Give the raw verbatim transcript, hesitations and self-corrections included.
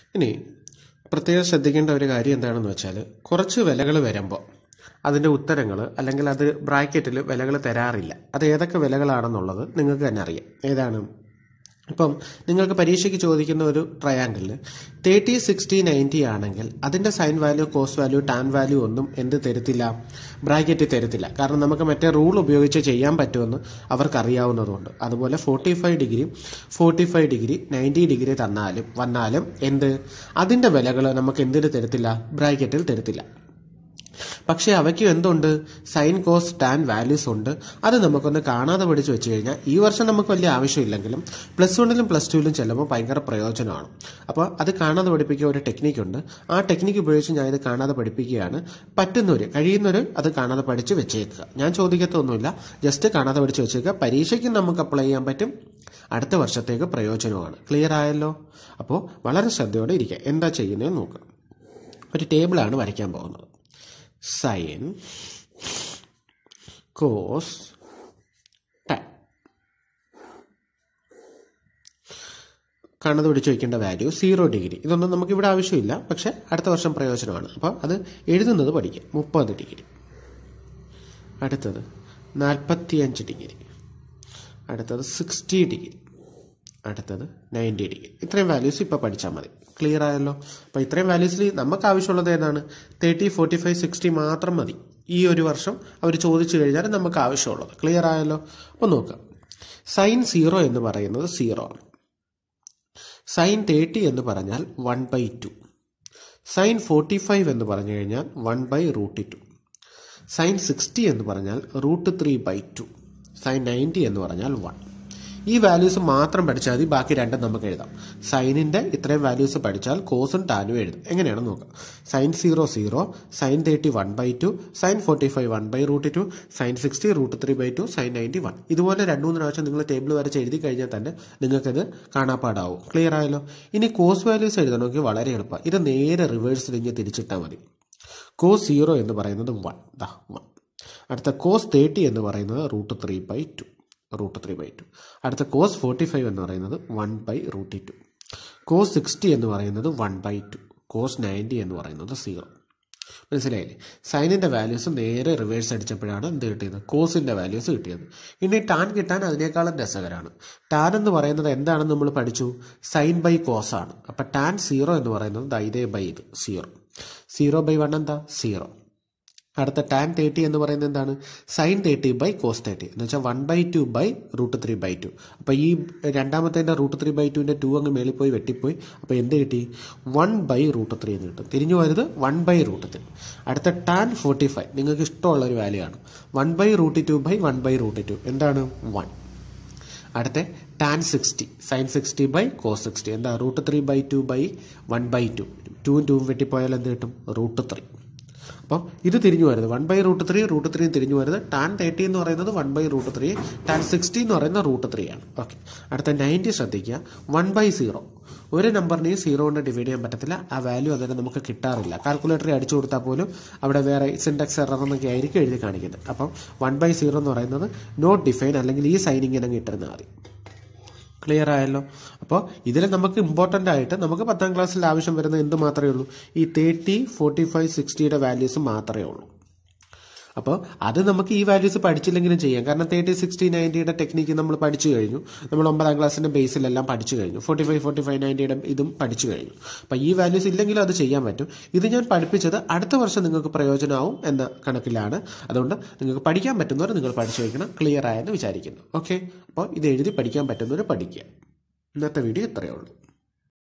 ഇനി പ്രത്യേകം ശ്രദ്ധിക്കേണ്ട ഒരു കാര്യം എന്താണെന്ന് വെച്ചാൽ കുറച്ച് വിലകൾ വരുമ്പോൾ അതിൻ്റെ ഉത്തരങ്ങൾ അല്ലെങ്കിൽ അത് ബ്രാക്കറ്റിൽ വിലകൾ തരാറില്ല. അത് ഏതൊക്കെ വിലകളാണെന്നുള്ളത് നിങ്ങൾക്ക് തന്നെ അറിയാം. ഏതാണ്? ഇപ്പം നിങ്ങൾക്ക് പരീക്ഷയ്ക്ക് ചോദിക്കുന്ന ഒരു ട്രയാങ്കിളിൽ തേർട്ടി സിക്സ്റ്റി നയൻറ്റി ആണെങ്കിൽ അതിൻ്റെ sine value, cos value, tan value ഒന്നും എന്ത് തരത്തില്ല, ബ്രാക്കറ്റ് തരത്തില്ല. കാരണം നമുക്ക് മറ്റേ റൂൾ ഉപയോഗിച്ച് ചെയ്യാൻ പറ്റുമെന്ന് അവർക്കറിയാവുന്നതുകൊണ്ട്. അതുപോലെ forty five degree forty five degree ninety degree തന്നാലും വന്നാലും എന്ത് അതിൻ്റെ വിലകൾ നമുക്ക് എന്തിന് തരത്തില്ല, ബ്രാക്കറ്റിൽ തരത്തില്ല. പക്ഷേ അവയ്ക്കും എന്തുണ്ട്, സൈൻ, കോസ്, ടാൻ വാല്യൂസ് ഉണ്ട്. അത് നമുക്കൊന്ന് കാണാതെ പഠിച്ചു വെച്ച് കഴിഞ്ഞാൽ ഈ വർഷം നമുക്ക് വലിയ ആവശ്യമില്ലെങ്കിലും പ്ലസ് വണ്ണിലും പ്ലസ് ടുവിലും ചെല്ലുമ്പോൾ ഭയങ്കര പ്രയോജനമാണ്. അപ്പോൾ അത് കാണാതെ പഠിപ്പിക്കുക ഒരു ടെക്നിക്കുണ്ട്. ആ ടെക്നിക്ക് ഉപയോഗിച്ച് ഞാൻ ഇത് കാണാതെ പഠിപ്പിക്കുകയാണ്. പറ്റുന്നവർ കഴിയുന്നവർ അത് കാണാതെ പഠിച്ച് വെച്ചേക്കുക. ഞാൻ ചോദിക്കത്തൊന്നുമില്ല, ജസ്റ്റ് കാണാതെ പഠിച്ച് വെച്ചേക്കുക. പരീക്ഷയ്ക്ക് നമുക്ക് അപ്ലൈ ചെയ്യാൻ പറ്റും, അടുത്ത വർഷത്തേക്ക് പ്രയോജനമാണ്. ക്ലിയർ ആയല്ലോ? അപ്പോൾ വളരെ ശ്രദ്ധയോടെ ഇരിക്കുക. എന്താ ചെയ്യുന്നതെന്ന് നോക്കുക. ഒരു ടേബിളാണ് വരയ്ക്കാൻ പോകുന്നത്. Sine, cos, tan. കാണാതെ പിടിച്ച് വയ്ക്കേണ്ട വാല്യൂ സീറോ ഡിഗ്രി. ഇതൊന്നും നമുക്കിവിടെ ആവശ്യമില്ല, പക്ഷെ അടുത്ത വർഷം പ്രയോജനമാണ്. അപ്പോൾ അത് എഴുതുന്നത് പഠിക്കാം. മുപ്പത് ഡിഗ്രി. അടുത്തത് നാൽപ്പത്തിയഞ്ച് ഡിഗ്രി. അടുത്തത് സിക്സ്റ്റി ഡിഗ്രി. അടുത്തത് നയൻറ്റി ഡിഗ്രി. ഇത്രയും വാല്യൂസ് ഇപ്പോൾ പഠിച്ചാൽ മതി. ക്ലിയർ ആയല്ലോ? അപ്പോൾ ഇത്രയും വാല്യൂസിൽ നമുക്ക് ആവശ്യമുള്ളത് ഏതാണ്? തേർട്ടി, ഫോർട്ടി ഫൈവ്, സിക്സ്റ്റി മാത്രം മതി. ഈ ഒരു വർഷം അവർ ചോദിച്ചു കഴിഞ്ഞാൽ നമുക്ക് ആവശ്യമുള്ളത്. ക്ലിയർ ആയല്ലോ? അപ്പോൾ നോക്കാം. സൈൻ സീറോ എന്ന് പറയുന്നത് സീറോ ആണ്. സൈൻ തേർട്ടി എന്ന് പറഞ്ഞാൽ one by two. Sine forty five എന്ന് പറഞ്ഞു കഴിഞ്ഞാൽ one by root two. Sine sixty എന്ന് പറഞ്ഞാൽ root three by two. Sine ninety എന്ന് പറഞ്ഞാൽ വൺ. ഈ വാല്യൂസ് മാത്രം പഠിച്ചാൽ മതി, ബാക്കി രണ്ടും നമുക്ക് എഴുതാം. സൈനിൻ്റെ ഇത്രയും വാല്യൂസ് പഠിച്ചാൽ കോസും ടാനും എഴുതും. എങ്ങനെയാണെന്ന് നോക്കാം. Sine zero zero, sine thirty one by two, sine forty five one by root two, sine sixty root three by two, sine ninety one. ഇതുപോലെ രണ്ട് മൂന്ന് പ്രാവശ്യം നിങ്ങൾ ടേബിൾ വരച്ച് എഴുതി കഴിഞ്ഞാൽ തന്നെ നിങ്ങൾക്കത് കാണാപ്പാടാവും. ക്ലിയർ ആയല്ലോ? ഇനി കോസ് വാല്യൂസ് എഴുതണമെങ്കിൽ വളരെ എളുപ്പമാണ്. ഇത് നേരെ റിവേഴ്സ് തിരിഞ്ഞ് തിരിച്ചിട്ടാൽ മതി. കോസ് സീറോ എന്ന് പറയുന്നത് വൺ, ദാ വൺ. അടുത്ത കോസ് തേർട്ടി എന്ന് പറയുന്നത് root three by two, root three by two. അടുത്ത കോസ് ഫോർട്ടി ഫൈവ് എന്ന് പറയുന്നത് one by root two. Cos sixty എന്ന് പറയുന്നത് one by two. Cos ninety എന്ന് പറയുന്നത് സീറോ. മനസ്സിലായില്ലേ? സൈനിൻ്റെ വാല്യൂസ് നേരെ റിവേഴ്സ് അടിച്ചപ്പോഴാണ് എന്ത് കിട്ടിയത്? കോസിൻ്റെ വാല്യൂസ് കിട്ടിയത്. ഇനി ടാൻ കിട്ടാൻ അതിനേക്കാളും രസകരമാണ്. ടാൻ എന്ന് പറയുന്നത് എന്താണെന്ന് നമ്മൾ പഠിച്ചു? സൈൻ ബൈ കോസ് ആണ്. അപ്പം ടാൻ സീറോ എന്ന് പറയുന്നത് ഇതേ ബൈ ഇത് സീറോ. സീറോ ബൈ വൺ എന്താ? സീറോ. അടുത്ത ടാൻ തേർട്ടി എന്ന് പറയുന്നത് എന്താണ്? Sine thirty by cos thirty എന്ന് വെച്ചാൽ one by two by root three by two. അപ്പോൾ ഈ രണ്ടാമത്തെ റൂട്ട് ത്രീ ബൈ ടുവിൻ്റെ ടു അങ്ങ് മേളിൽ പോയി വെട്ടിപ്പോയി. അപ്പോൾ എന്ത് കിട്ടി? വൺ ബൈ റൂട്ട് ത്രീ എന്ന് കിട്ടും. തിരിഞ്ഞു വരുന്നത് വൺ ബൈ റൂട്ട് ത്രീ. അടുത്ത ടാൻ ഫോർട്ടി ഫൈവ് നിങ്ങൾക്ക് ഇഷ്ടമുള്ള ഒരു വാല്യൂ ആണ്. One by root two by one by root two എന്താണ്? വൺ. അടുത്ത tan sixty, sine sixty by cos sixty എന്താ? Root three by two by one by two. ടൂവും ടൂവും വെട്ടിപ്പോയാൽ എന്ത് കിട്ടും? Root three. അപ്പം ഇത് തിരിഞ്ഞു വരുന്നത് one by root three, root three തിരിഞ്ഞു വരുന്നത്. ടാൻ തേർട്ടി എന്ന് പറയുന്നത് one by root three, tan sixty എന്ന് പറയുന്നത് റൂട്ട് ത്രീ ആണ്. ഓക്കെ. അടുത്ത നയൻറ്റി ശ്രദ്ധിക്കുക. One by zero. ഒരു നമ്പറിനെയും സീറോ കൊണ്ട് ഡിവൈഡ് ചെയ്യാൻ പറ്റത്തില്ല. ആ വാല്യൂ അന്നേരം നമുക്ക് കിട്ടാറില്ല. കാൽക്കുലേറ്ററിൽ അടിച്ചു കൊടുത്താൽ പോലും അവിടെ വേറെ സിൻടാക്സ് എറർ എന്നൊക്കെ ആയിരിക്കും എഴുതി കാണിക്കുന്നത്. അപ്പം വൺ ബൈ സീറോ എന്ന് പറയുന്നത് നോട്ട് ഡിഫൈൻ, അല്ലെങ്കിൽ ഈ സൈനിങ് അങ്ങ് ഇട്ടിരുന്നാൽ മതി. ക്ലിയർ ആയല്ലോ? അപ്പോൾ ഇതിൽ നമുക്ക് ഇമ്പോർട്ടൻ്റ് ആയിട്ട് നമുക്ക് പത്താം ക്ലാസ്സിൽ ആവശ്യം വരുന്നത് എന്ത് മാത്രമേ ഉള്ളൂ? ഈ തേർട്ടി, ഫോർട്ടി ഫൈവ്, സിക്സ്റ്റിയുടെ വാല്യൂസ് മാത്രമേ ഉള്ളൂ. അപ്പോൾ അത് നമുക്ക് ഈ വാല്യൂസ് പഠിച്ചില്ലെങ്കിലും ചെയ്യാം. കാരണം തേർട്ടി, സിക്സ്റ്റി, നയൻറ്റിയുടെ ടെക്നിക്ക് നമ്മൾ പഠിച്ചു കഴിഞ്ഞു. നമ്മൾ ഒമ്പതാം ക്ലാസ്സിൻ്റെ ബേസിലെല്ലാം പഠിച്ചു കഴിഞ്ഞു. ഫോർട്ടി ഫൈവ് ഫോർട്ടി ഫൈവ് നയൻറ്റിയുടെ ഇതും പഠിച്ചു കഴിഞ്ഞു. അപ്പോൾ ഈ വാല്യൂസ് ഇല്ലെങ്കിലും അത് ചെയ്യാൻ പറ്റും. ഇത് ഞാൻ പഠിപ്പിച്ചത് അടുത്ത വർഷം നിങ്ങൾക്ക് പ്രയോജനമാവും എന്ന കണക്കിലാണ്. അതുകൊണ്ട് നിങ്ങൾക്ക് പഠിക്കാൻ പറ്റുന്നവർ നിങ്ങൾ പഠിച്ചു വയ്ക്കണം. ക്ലിയർ ആയെന്ന് വിചാരിക്കുന്നു. ഓക്കെ. അപ്പോൾ ഇത് എഴുതി പഠിക്കാൻ പറ്റുന്നവർ പഠിക്കുക. ഇന്നത്തെ വീഡിയോ ഇത്രയേ ഉള്ളൂ.